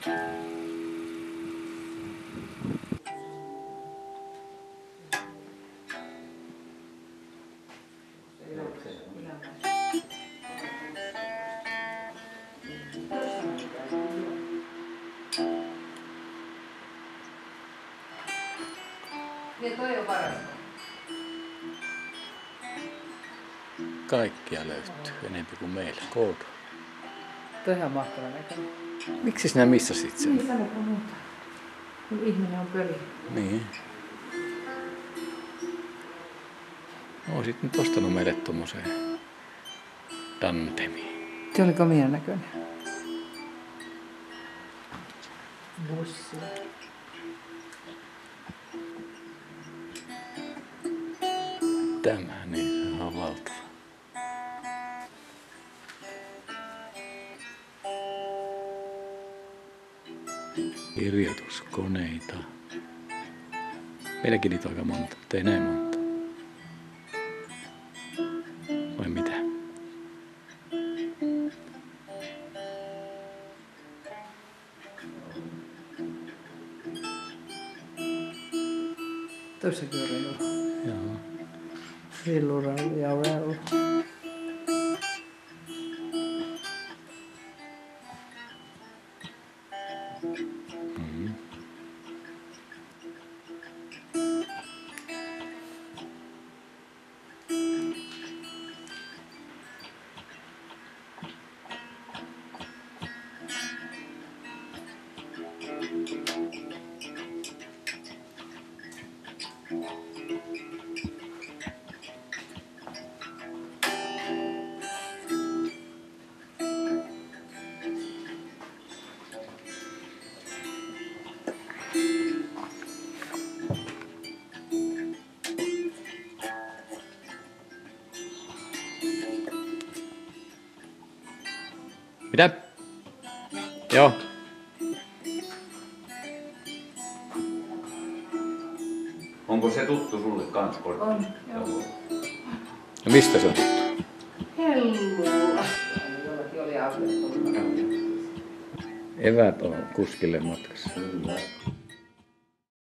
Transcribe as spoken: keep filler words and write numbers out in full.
Ja toi on parasta. Kaikkia löytyy enemmän kuin meillä. Koodu. Toi on ihan mahtava näköinen. Miksi sinä missasit sen? Niin sanoppa muuta. Kun ihminen on pöli. Niin. Oisit nyt ostanut meille tuommoisen tandemiin. Se oli komian näköinen. Bussi. Tämä, niin se on valtava. Kirjoituskoneita. Meilläkin niitä on aika monta, mutta ei näin monta. Vai mitä? Tuossakin on relu. Joo. Rilluralli ja ralli. Mm-hmm. Mitä? Joo. Onko se tuttu sulle kans kortti? On, joo. No mistä se on tuttu? Hellulla. Jollakin oli auto. Eväät on kuskille matkassa. Kyllä.